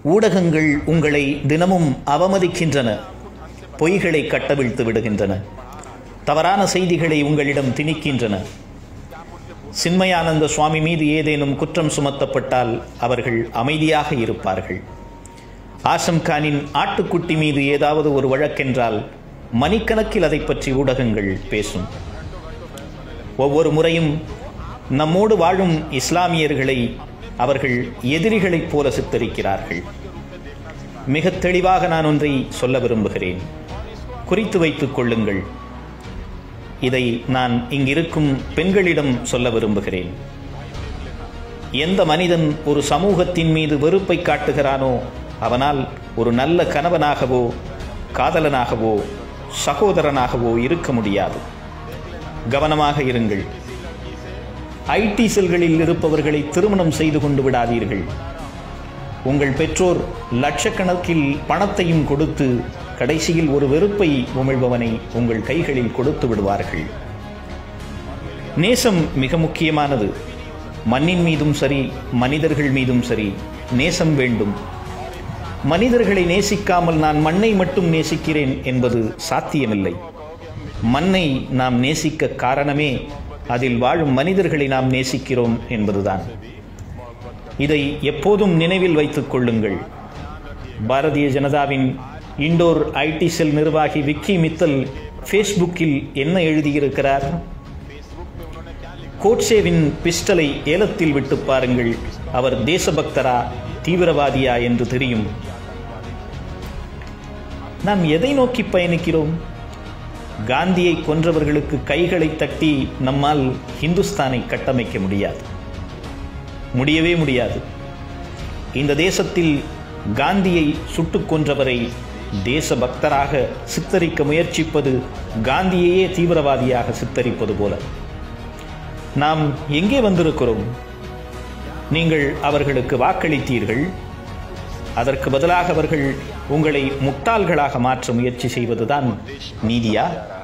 ஊடகங்கள் உங்களை தினமும் அவமதிக்கின்றன, பொய்களை கட்டவிழ்த்து விடுகின்றன, தவறான செய்திகளை உங்களிடம் திணிக்கின்றன. சின்மயானந்த சுவாமி மீது ஏதேனும் குற்றம் சுமத்தப்பட்டால் அவர்கள் அமைதியாக இருப்பார்கள். ஆசம் கானின் ஆட்டுக்குட்டி மீது ஏதாவது ஒரு வழக்கென்றால் மணிக்கணக்கில் அதை பற்றி ஊடகங்கள் பேசும். ஒவ்வொரு முறையும் நம்மோடு வாழும் இஸ்லாமியர்களை அவர்கள் எதிரிகளைப் போல சித்தரிக்கிறார்கள். மிக தெளிவாக நான் ஒன்றை சொல்ல விரும்புகிறேன், குறித்து வைத்துக் கொள்ளுங்கள். இதை நான் இங்கிருக்கும் பெண்களிடம் சொல்ல விரும்புகிறேன். எந்த மனிதன் ஒரு சமூகத்தின் மீது வெறுப்பை காட்டுகிறானோ அவனால் ஒரு நல்ல கணவனாகவோ காதலனாகவோ சகோதரனாகவோ இருக்க முடியாது. கவனமாக இருங்கள். ஐடி செல்களில் இருப்பவர்களை திருமணம் செய்து கொண்டு விடாதீர்கள். உங்கள் பெற்றோர் லட்சக்கணக்கில் பணத்தையும் கொடுத்து கடைசியில் ஒரு வெறுப்பை உமிழ்பவனை உங்கள் கைகளில் கொடுத்து விடுவார்கள். நேசம் மிக முக்கியமானது. மண்ணின் மீதும் சரி, மனிதர்கள் மீதும் சரி நேசம் வேண்டும். மனிதர்களை நேசிக்காமல் நான் மண்ணை மட்டும் நேசிக்கிறேன் என்பது சாத்தியமில்லை. மண்ணை நாம் நேசிக்க காரணமே அதில் வாழும் மனிதர்களை நாம் நேசிக்கிறோம் என்பதுதான். இதை எப்போதும் நினைவில் வைத்துக் கொள்ளுங்கள். பாரதிய ஜனதாவின் இண்டோர் ஐடி செல் நிர்வாகி விக்கி மித்தல் ஃபேஸ்புக்கில் என்ன எழுதியிருக்கிறார்? கோட்சேவின் பிஸ்டலை ஏலத்தில் விட்டு பாருங்கள், அவர் தேசபக்தரா தீவிரவாதியா என்று தெரியும். நாம் எதை நோக்கி பயணிக்கிறோம்? காந்தியை கொன்றவர்களுக்கு கைகளை தட்டி நம்மால் இந்துஸ்தானை கட்டமைக்க முடியாது, முடியவே முடியாது. இந்த தேசத்தில் காந்தியை சுட்டுக் கொன்றவரை தேசபக்தராக சித்தரிக்க முயற்சிப்பது காந்தியையே தீவிரவாதியாக சித்தரிப்பது போல. நாம் எங்கே வந்திருக்கிறோம்? நீங்கள் அவர்களுக்கு வாக்களித்தீர்கள். அதற்கு பதிலாக அவர்கள் உங்களை முட்டாள்களாக மாற்ற முயற்சி செய்வதுதான் நீதியா?